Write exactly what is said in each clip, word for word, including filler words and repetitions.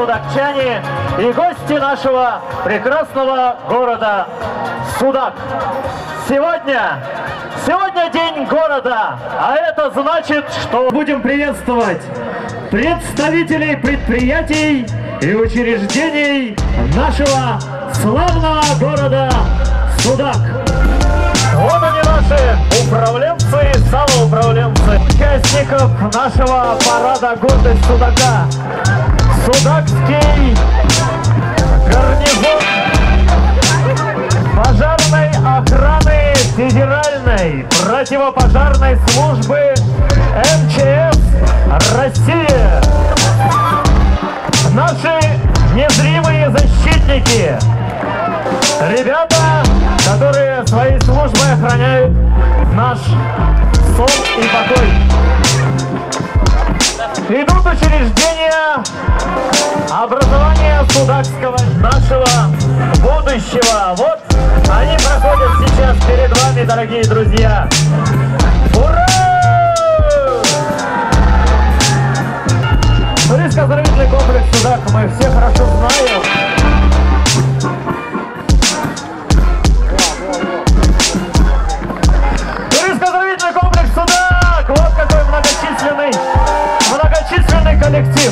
судакчане и гости нашего прекрасного города Судак. Сегодня, сегодня день города, а это значит, что будем приветствовать представителей предприятий и учреждений нашего славного города Судак. Вот они, наши управленцы и самоуправленцы, участников нашего парада «Гордость Судака». Судакский гарнизон пожарной охраны Федеральной противопожарной службы эм че эс России. Наши незримые защитники. Ребята, которые своей службой охраняют наш сон и покой. Идут учреждения образования судакского, нашего будущего. Вот они проходят сейчас перед вами, дорогие друзья. Ура! Туристско-оздоровительный комплекс Судак мы все хорошо знаем. Туристско-оздоровительный комплекс Судак! Вот какой многочисленный, многочисленный коллектив.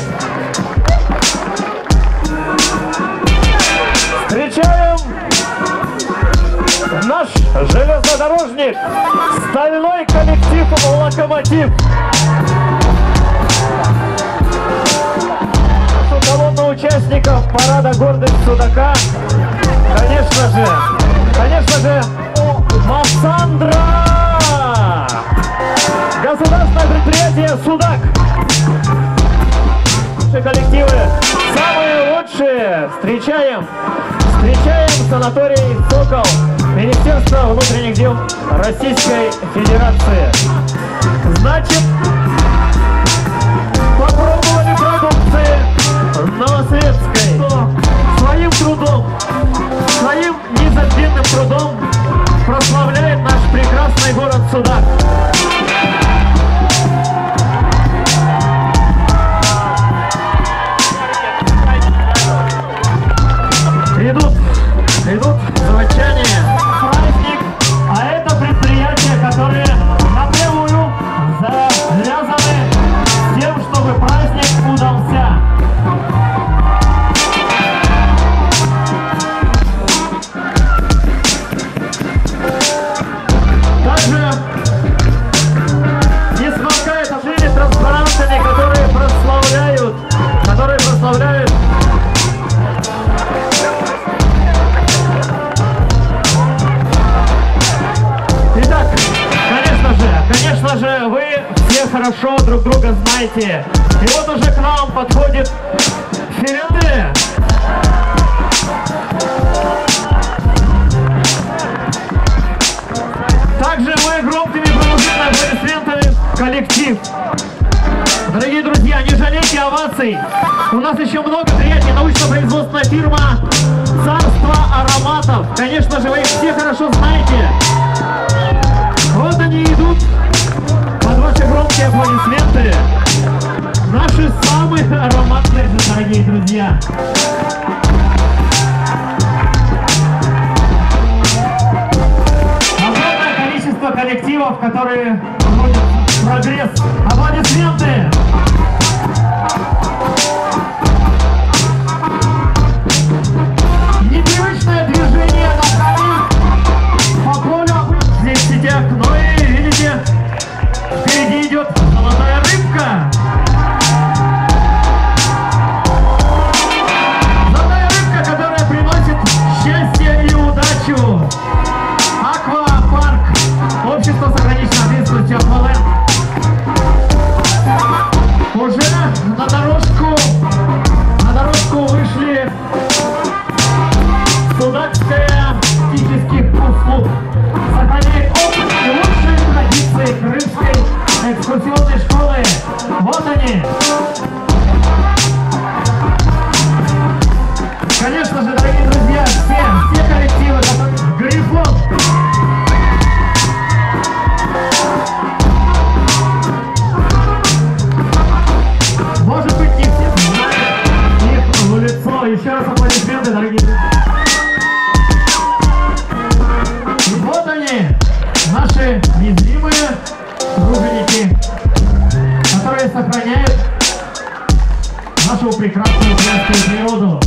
Встречаем наш железнодорожник, стальной коллектив «Локомотив». Нашу колонну участников парада «Гордость Судака», конечно же, конечно же, Массандра! Государственное предприятие «Судак». Наши коллективы самые лучшие. Встречаем, встречаем санаторий «Сокол», Министерство внутренних дел Российской Федерации. Значит, попробовали продукции Новосветской. Своим трудом, своим незабвенным трудом прославляет наш прекрасный город Судак. Идут, идут заводчане. Праздник, а это предприятия, которые напрямую завязаны с тем, чтобы праздник удался. Также не смолкает объявление транспарантами, которые прославляют, которые прославляют Конечно же, вы все хорошо друг друга знаете. И вот уже к нам подходит Ференде. Также мы громкими промышленными аплодисментами коллектив. Дорогие друзья, не жалейте оваций. У нас еще много приятий. Научно-производственная фирма «Царство ароматов». Конечно же, вы их все хорошо знаете. Вот они идут под ваши громкие аплодисменты. Наши самые ароматные, дорогие друзья. Огромное количество коллективов, которые проводят прогресс. Аплодисменты! Непривычное движение ногами по полю здесь в сетях, но и, видите, впереди идет золотая рыбка. Золотая рыбка, которая приносит счастье и удачу. Аквапарк. Общество с ограниченной ответственностью «Акваленд». Уже на дорожку, на дорожку вышли Судакская технических услуг. Сохраняет опыт и лучшие традиции крымской экскурсионной школы. Вот они. Конечно же, дорогие друзья, все, все коллективы, Грифон. Может быть, не все знают их природу.